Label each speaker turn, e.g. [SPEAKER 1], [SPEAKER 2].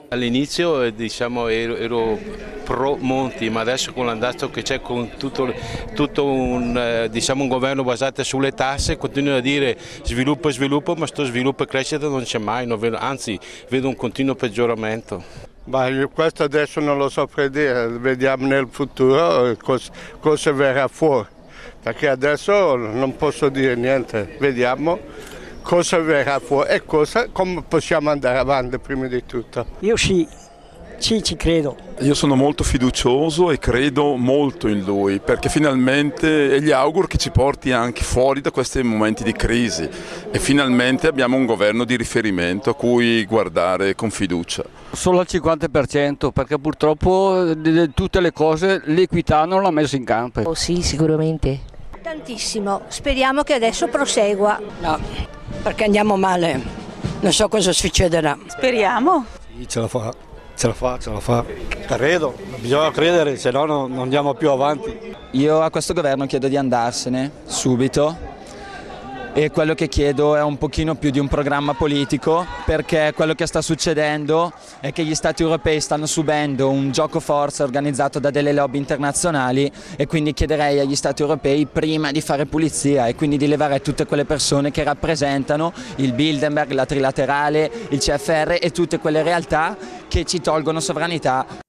[SPEAKER 1] All'inizio diciamo, ero pro Monti, ma adesso con l'andazzo che c'è con tutto diciamo, un governo basato sulle tasse, continuo a dire sviluppo e sviluppo, ma sto sviluppo e crescita non c'è mai, non vedo, anzi vedo un continuo peggioramento.
[SPEAKER 2] Questo adesso non lo so predire, vediamo nel futuro cosa verrà fuori, perché adesso non posso dire niente, vediamo cosa verrà fuori e come possiamo andare avanti prima di tutto.
[SPEAKER 3] Io sì, ci credo.
[SPEAKER 4] Io sono molto fiducioso e credo molto in lui, perché finalmente, e gli auguro che ci porti anche fuori da questi momenti di crisi e finalmente abbiamo un governo di riferimento a cui guardare con fiducia.
[SPEAKER 5] Solo al 50%, perché purtroppo di tutte le cose l'equità non l'ha messa in campo.
[SPEAKER 6] Oh, sì, sicuramente.
[SPEAKER 7] Tantissimo, speriamo che adesso prosegua.
[SPEAKER 8] No, perché andiamo male, non so cosa succederà.
[SPEAKER 9] Speriamo.
[SPEAKER 3] Sì, ce la fa. Ce la fa. Credo, bisogna credere, se no non andiamo più avanti.
[SPEAKER 10] Io a questo governo chiedo di andarsene subito e quello che chiedo è un pochino più di un programma politico, perché quello che sta succedendo è che gli Stati europei stanno subendo un gioco forza organizzato da delle lobby internazionali e quindi chiederei agli Stati europei prima di fare pulizia e quindi di levare tutte quelle persone che rappresentano il Bilderberg, la Trilaterale, il CFR e tutte quelle realtà che ci tolgono sovranità.